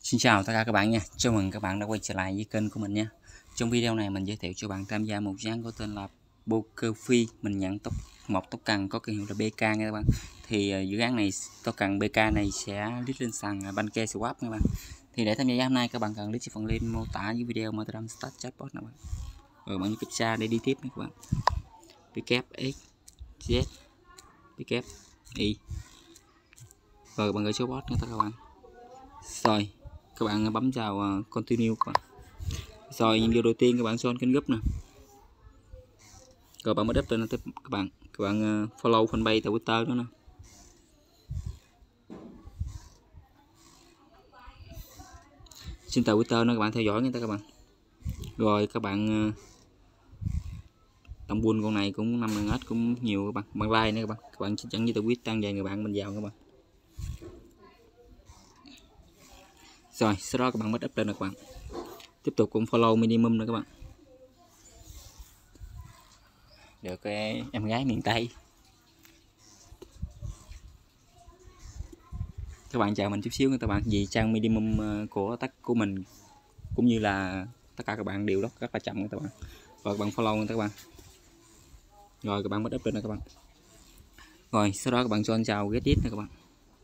Xin chào tất cả các bạn nha. Chào mừng các bạn đã quay trở lại với kênh của mình nha. Trong video này mình giới thiệu cho bạn tham gia một dự án có tên là PokerFree. Mình nhận một token có ký hiệu là BK nha các bạn. Thì dự án này token BK này sẽ list lên sàn PancakeSwap nha các bạn. Thì để tham gia hôm nay các bạn cần click phần link mô tả dưới video mà tôi đang start chatbot nè các bạn. Rồi bạn nhấn captcha để đi tiếp nha các bạn. PKXZ PKI. Rồi bạn gửi số bot nha các bạn. Rồi các bạn bấm vào continue các bạn. Rồi video đầu tiên các bạn join kênh group nè. Rồi bạn mới up lên tiếp các bạn follow fanpage tại Twitter đó nè. Xin tờ Twitter nó các bạn theo dõi nha các bạn. Rồi các bạn tổng buôn con này cũng 5 hết cũng nhiều các bạn like nữa các bạn chắc chắn như tôi quyết tăng vài người bạn mình vào các bạn. Rồi sau đó các bạn mới up lên các bạn. Tiếp tục cũng follow minimum nữa các bạn. Được cái em gái miền Tây. Các bạn chờ mình chút xíu nha các bạn, vì trang minimum của mình cũng như là tất cả các bạn đều rất là chậm nha các bạn. Rồi các bạn follow nha các bạn. Rồi các bạn bắt up lên nè các bạn. Rồi sau đó các bạn join vào Reddit nè các bạn.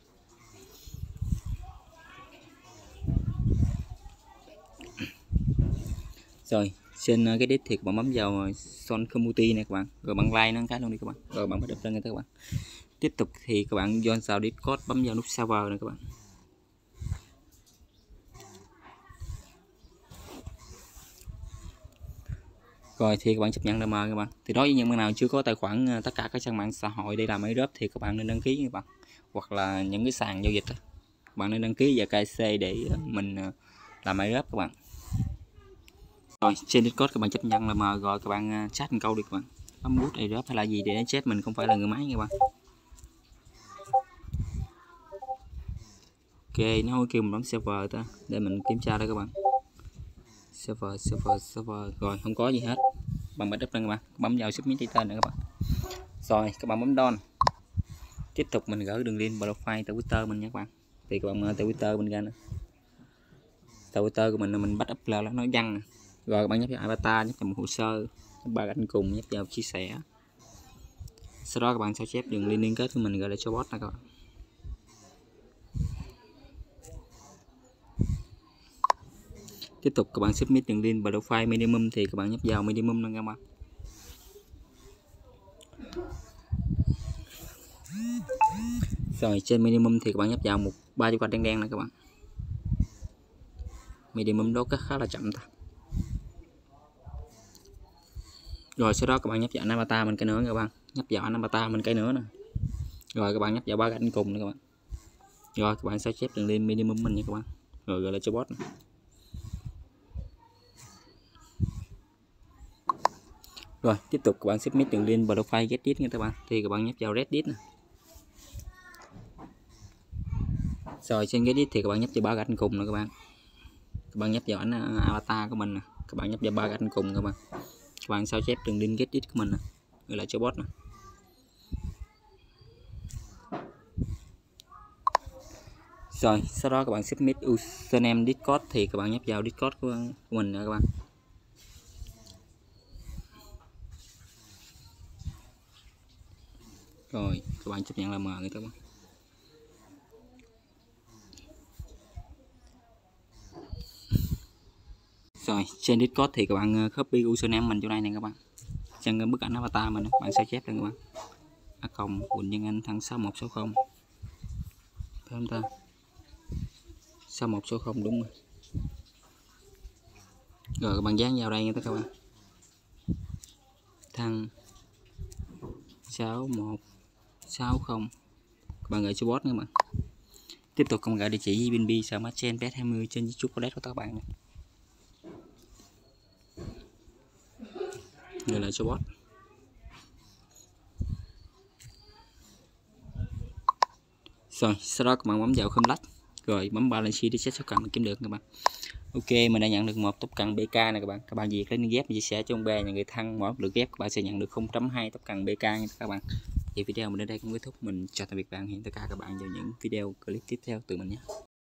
Rồi trên Reddit thì các bạn bấm vào join community này các bạn. Rồi bạn like nó cái luôn đi các bạn. Rồi bạn bắt up lên nha các bạn. Tiếp tục thì các bạn join vào Discord, bấm vào nút server này các bạn. Rồi thì các bạn chấp nhận là mời các bạn. Thì đối với những bạn nào chưa có tài khoản tất cả các trang mạng xã hội để làm airdrop thì các bạn nên đăng ký các bạn. Hoặc là những cái sàn giao dịch đó. Các bạn nên đăng ký và KC để mình làm airdrop các bạn. Rồi trên Discord các bạn chấp nhận là mời, rồi các bạn chat một câu đi các bạn. Bấm nút airdrop hay là gì để chat, mình không phải là người máy nha các bạn. Ok, nó kêu mình bấm server ta để mình kiểm tra đây các bạn. Server rồi không có gì hết. Bạn bắt up lên các bạn, bấm vào submit tên nữa các bạn. Rồi các bạn bấm down. Tiếp tục mình gửi đường link profile tại Twitter mình nha các bạn. Thì các bạn tại Twitter mình ra nè. Tại Twitter của mình là mình bắt up là nó văng nè. Rồi các bạn nhấp vào avatar, nhấp vào một hồ sơ, ba anh cùng nhấp vào chia sẻ. Sau đó các bạn sao chép đường link liên kết của mình gọi là cho bot nè các bạn. Tiếp tục các bạn submit đường link profile minimum thì các bạn nhấp vào minimum nè các bạn. Rồi trên minimum thì các bạn nhấp vào một 3 quả đen đen nè các bạn. Minimum đó khá là chậm ta. Rồi sau đó các bạn nhấp vào avatar mình cái nữa các bạn, nhấp vào avatar mình cái nữa nè. Rồi các bạn nhấp vào ba cạnh cùng nữa các bạn. Rồi các bạn sao chép đường link minimum mình nha các bạn. Rồi gọi là cho bot này. Rồi tiếp tục các bạn submit đường link profile Reddit nha các bạn. Thì các bạn nhấp vào Reddit nè. Rồi trên Reddit thì các bạn nhấp vào ba cạnh cùng nè các bạn. Các bạn nhấp vào ảnh avatar của mình nè. Các bạn nhấp vào ba cạnh cùng các bạn. Các bạn sao chép đường link Reddit của mình nè, gọi là cho bot nè. Rồi sau đó các bạn submit username Discord thì các bạn nhấp vào Discord của mình nè các bạn. Rồi các bạn chấp nhận là mời người ta bạn. Rồi trên Discord thì các bạn copy username mình chỗ này nè các bạn. Trên bức ảnh avatar mình bạn sao chép lên các bạn. Quỳnh Nhân Anh thằng 6160. Phải không ta? 6160 đúng rồi. Rồi các bạn dán vào đây nha các bạn. Thằng 6160. Các bạn gửi cho bot nha các bạn. Tiếp tục các bạn gửi địa chỉ BNB Smart Chain PS20 trên YouTube của các bạn này. Gọi là cho bot. Rồi sau đó các bạn bấm vào không lách, rồi bấm balance để check số cần kiếm được các bạn. Ok, mình đã nhận được một token BK này các bạn. Các bạn việc lên ghép chia sẻ cho ông bè nhà người thân, mỗi lượt ghép các bạn sẽ nhận được 0.2 token BK nha các bạn. Thì video mình đến đây cũng kết thúc. Mình chào tạm biệt bạn, hẹn tất cả các bạn vào những video clip tiếp theo từ mình nhé.